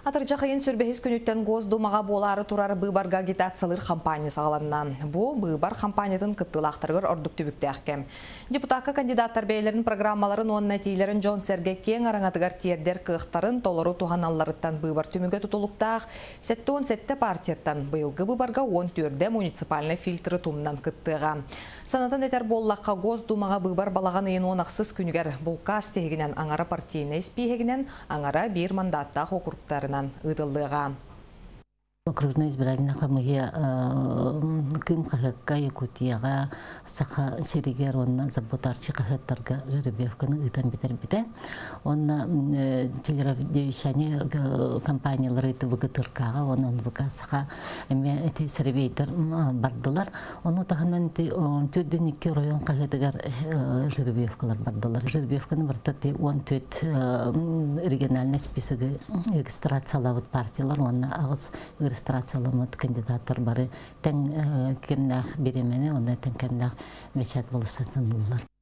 Атыржақайын сүрбехіз күніттен Госдумаға болары турар бұйбарға агитациялыр кампаниясы аланнан. Бұ бұйбар кампаниятын кыттылақтырғыр ордық түбікті әккем. Депутатқа кандидаттар бейлерін программаларын он нәтейлерін Джон Серге кең араңатығар тиердер кықтарын толору туғаналарыттан бұйбар түмігі тұтылықтақ, сетті партияттан бұйылғы бұйбарға 14 муниципальный фильтры тумнан кыттыға. Санатын етер боллаққа Госдумаға бұйбар балаған ең онақсыз күнігер бұлқас тегінен аңара партийны еспейгінен аңара бір мандаттақ округтарынан ыдылдыға. Окружной избирательная комиссия кым кахакка Якутияга саха серигер онна заботарчы кахаттарга жеребевканы ытан битер. Онна телерадиовещание компаниялары ТВГТРКга онан ВК саха эме эти сервейтер бардылар. Оны таханан төдөнүккө район кахатыгар жеребевкалар бардылар. Жеребевканы бартаты 14 региональный список регистрациялабыт партиялар онна агыс регистрацияланмат кандидаттар бары тең кеннах беремене, онда тең кеннах мешат болушатын булар.